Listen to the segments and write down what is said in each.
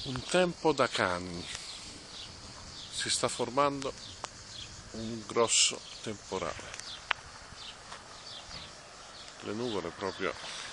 Un tempo da cani, si sta formando un grosso temporale. Le nuvole proprio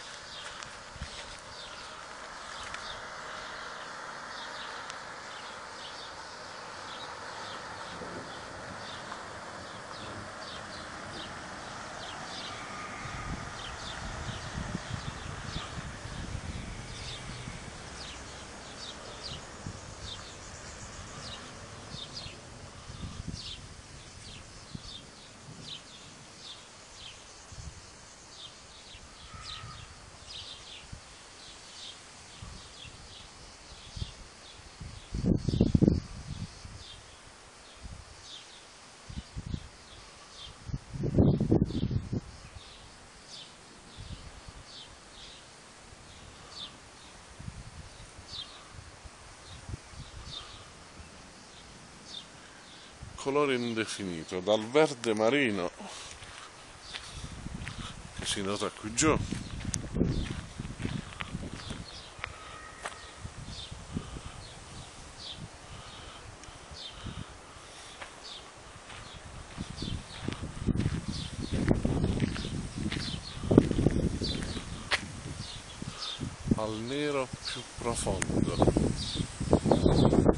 colore indefinito, dal verde marino che si nota qui giù al nero più profondo.